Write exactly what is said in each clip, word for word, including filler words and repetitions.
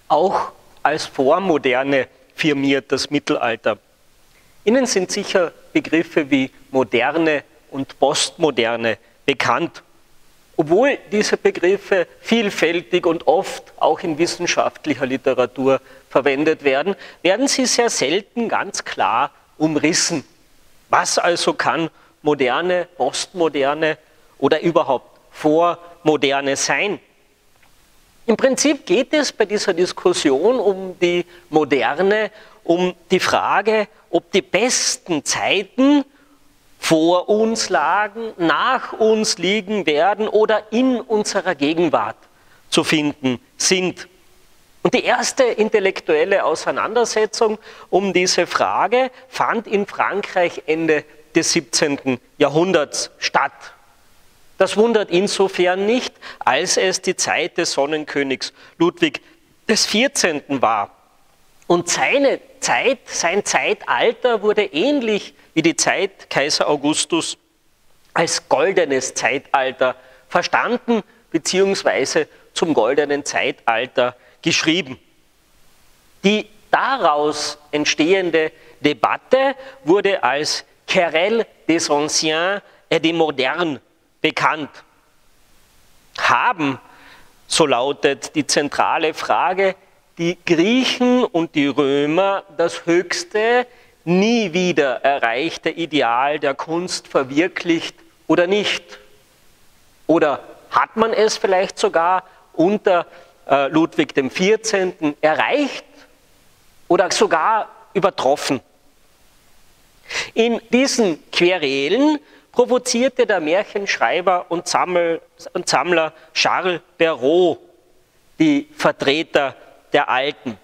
auch als Vormoderne firmiert das Mittelalter. Ihnen sind sicher Begriffe wie Moderne und Postmoderne bekannt. Obwohl diese Begriffe vielfältig und oft auch in wissenschaftlicher Literatur verwendet werden, werden sie sehr selten ganz klar umrissen. Was also kann Moderne, Postmoderne oder überhaupt Vormoderne sein? Im Prinzip geht es bei dieser Diskussion um die Moderne, um die Frage, ob die besten Zeiten vor uns lagen, nach uns liegen werden oder in unserer Gegenwart zu finden sind. Und die erste intellektuelle Auseinandersetzung um diese Frage fand in Frankreich Ende des siebzehnten Jahrhunderts statt. Das wundert insofern nicht, als es die Zeit des Sonnenkönigs Ludwig des vierzehnten war. Und seine Zeit, sein Zeitalter wurde ähnlich wie die Zeit Kaiser Augustus als goldenes Zeitalter verstanden bzw. zum goldenen Zeitalter geschrieben. Die daraus entstehende Debatte wurde als Querelle des Anciens et des Modernes bekannt. Haben, so lautet die zentrale Frage, die Griechen und die Römer das höchste, nie wieder erreichte Ideal der Kunst verwirklicht oder nicht? Oder hat man es vielleicht sogar unter äh, Ludwig dem vierzehnten erreicht oder sogar übertroffen? In diesen Querelen provozierte der Märchenschreiber und, Sammel, und Sammler Charles Perrault die Vertreter der Alten.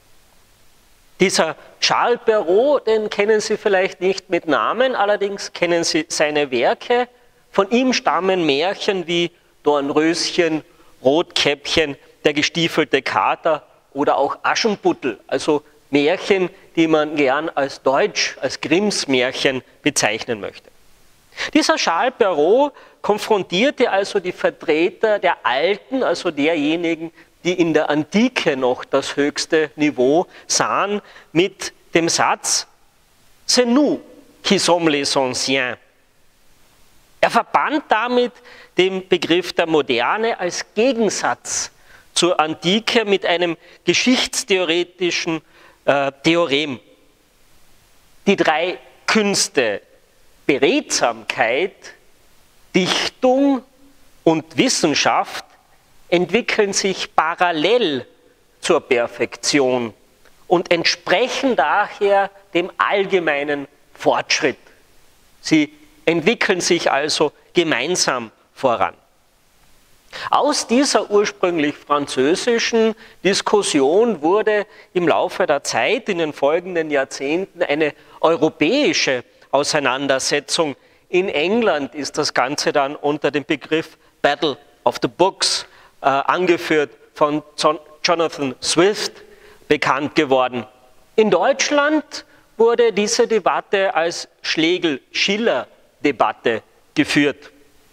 Dieser Charles Perrault, den kennen Sie vielleicht nicht mit Namen, allerdings kennen Sie seine Werke. Von ihm stammen Märchen wie Dornröschen, Rotkäppchen, der gestiefelte Kater oder auch Aschenputtel, also Märchen, die man gern als Deutsch, als Grimms Märchen bezeichnen möchte. Dieser Charles Perrault konfrontierte also die Vertreter der Alten, also derjenigen, die in der Antike noch das höchste Niveau sahen, mit dem Satz C'est nous qui sommes les anciens. Er verband damit den Begriff der Moderne als Gegensatz zur Antike mit einem geschichtstheoretischen äh, Theorem. Die drei Künste Beredsamkeit, Dichtung und Wissenschaft entwickeln sich parallel zur Perfektion und entsprechen daher dem allgemeinen Fortschritt. Sie entwickeln sich also gemeinsam voran. Aus dieser ursprünglich französischen Diskussion wurde im Laufe der Zeit in den folgenden Jahrzehnten eine europäische Auseinandersetzung. In England ist das Ganze dann unter dem Begriff Battle of the Books äh, angeführt von John, Jonathan Swift bekannt geworden. In Deutschland wurde diese Debatte als Schlegel-Schiller-Debatte geführt.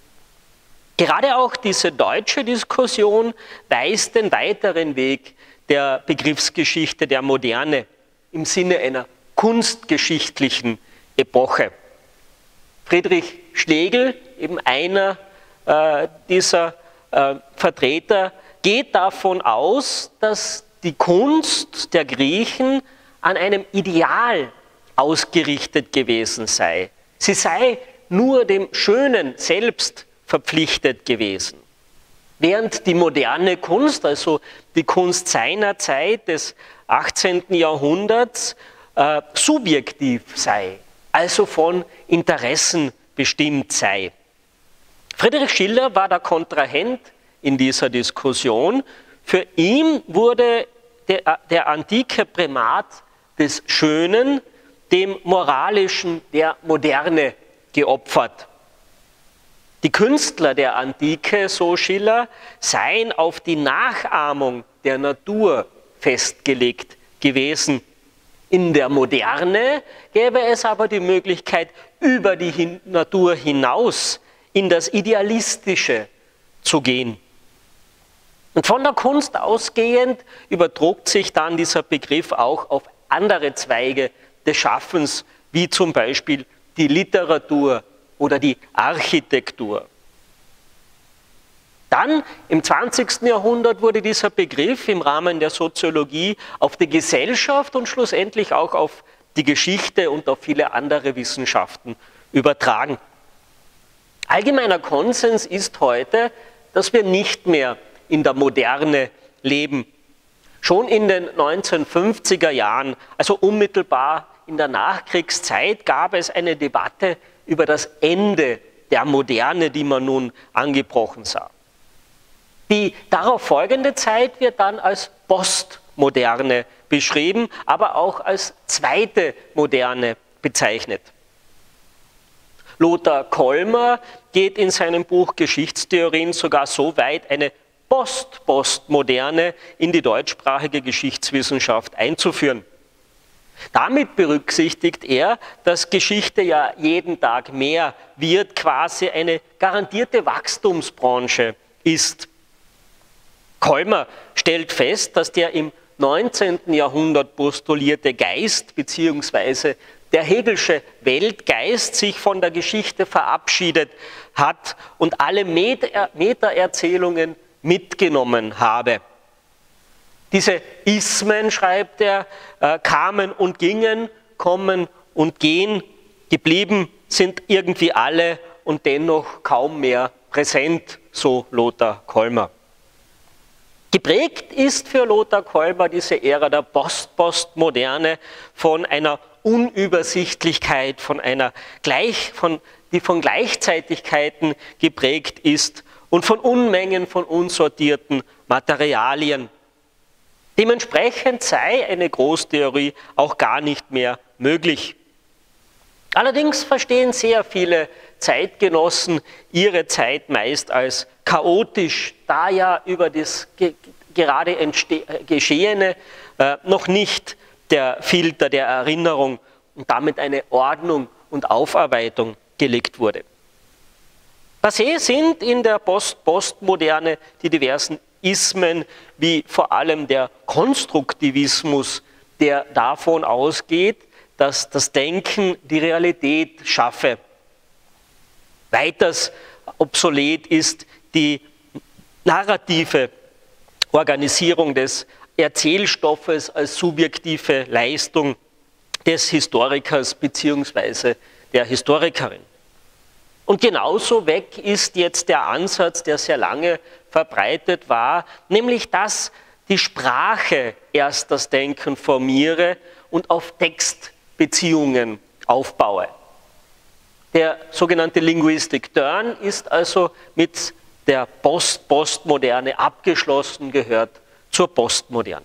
Gerade auch diese deutsche Diskussion weist den weiteren Weg der Begriffsgeschichte der Moderne im Sinne einer kunstgeschichtlichen Epoche. Friedrich Schlegel, eben einer äh, dieser äh, Vertreter, geht davon aus, dass die Kunst der Griechen an einem Ideal ausgerichtet gewesen sei. Sie sei nur dem Schönen selbst verpflichtet gewesen. Während die moderne Kunst, also die Kunst seiner Zeit des achtzehnten Jahrhunderts, äh, subjektiv sei, also von Interessen bestimmt sei. Friedrich Schiller war der Kontrahent in dieser Diskussion. Für ihn wurde der, der antike Primat des Schönen dem Moralischen der Moderne geopfert. Die Künstler der Antike, so Schiller, seien auf die Nachahmung der Natur festgelegt gewesen. In der Moderne gäbe es aber die Möglichkeit, über die Natur hinaus in das Idealistische zu gehen. Und von der Kunst ausgehend übertrug sich dann dieser Begriff auch auf andere Zweige des Schaffens, wie zum Beispiel die Literatur oder die Architektur. Dann im zwanzigsten Jahrhundert wurde dieser Begriff im Rahmen der Soziologie auf die Gesellschaft und schlussendlich auch auf die Geschichte und auf viele andere Wissenschaften übertragen. Allgemeiner Konsens ist heute, dass wir nicht mehr in der Moderne leben. Schon in den neunzehnhundertfünfziger Jahren, also unmittelbar in der Nachkriegszeit, gab es eine Debatte über das Ende der Moderne, die man nun angebrochen sah. Die darauf folgende Zeit wird dann als Postmoderne beschrieben, aber auch als zweite Moderne bezeichnet. Lothar Kollmer geht in seinem Buch Geschichtstheorien sogar so weit, eine Post-Postmoderne in die deutschsprachige Geschichtswissenschaft einzuführen. Damit berücksichtigt er, dass Geschichte ja jeden Tag mehr wird, quasi eine garantierte Wachstumsbranche ist. Kollmer stellt fest, dass der im neunzehnten Jahrhundert postulierte Geist bzw. der Hegelsche Weltgeist sich von der Geschichte verabschiedet hat und alle Meta-Erzählungen mitgenommen habe. Diese Ismen, schreibt er, kamen und gingen, kommen und gehen, geblieben sind irgendwie alle und dennoch kaum mehr präsent, so Lothar Kollmer. Geprägt ist für Lothar Kollmer diese Ära der Post-Postmoderne von einer Unübersichtlichkeit, von einer Gleich, von, die von Gleichzeitigkeiten geprägt ist und von Unmengen von unsortierten Materialien. Dementsprechend sei eine Großtheorie auch gar nicht mehr möglich. Allerdings verstehen sehr viele Zeitgenossen ihre Zeit meist als chaotisch, da ja über das ge gerade Geschehene äh, noch nicht der Filter der Erinnerung und damit eine Ordnung und Aufarbeitung gelegt wurde. Passé sind in der Post-Postmoderne die diversen Ismen, wie vor allem der Konstruktivismus, der davon ausgeht, dass das Denken die Realität schaffe. Weiters obsolet ist die narrative Organisierung des Erzählstoffes als subjektive Leistung des Historikers bzw. der Historikerin. Und genauso weg ist jetzt der Ansatz, der sehr lange verbreitet war, nämlich dass die Sprache erst das Denken formiere und auf Textbeziehungen aufbaue. Der sogenannte Linguistic Turn ist also mit der Post-Postmoderne abgeschlossen, gehört zur Postmoderne.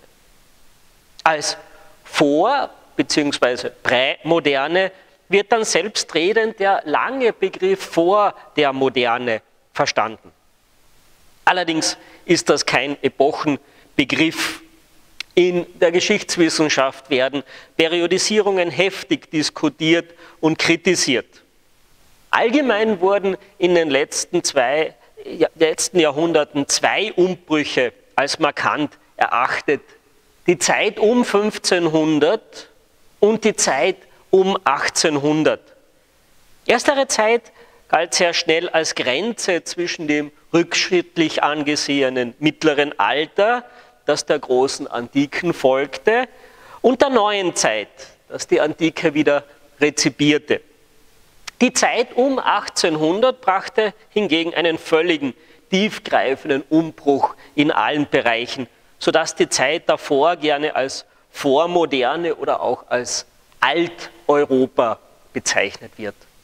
Als Vor- bzw. Prämoderne wird dann selbstredend der lange Begriff vor der Moderne verstanden. Allerdings ist das kein Epochenbegriff. In der Geschichtswissenschaft werden Periodisierungen heftig diskutiert und kritisiert. Allgemein wurden in den letzten, zwei, letzten Jahrhunderten zwei Umbrüche als markant erachtet. Die Zeit um fünfzehnhundert und die Zeit um achtzehnhundert. Erstere Zeit galt sehr schnell als Grenze zwischen dem rückschrittlich angesehenen mittleren Alter, das der großen Antiken folgte, und der neuen Zeit, das die Antike wieder rezipierte. Die Zeit um achtzehnhundert brachte hingegen einen völligen, tiefgreifenden Umbruch in allen Bereichen, sodass die Zeit davor gerne als Vormoderne oder auch als Alteuropa bezeichnet wird.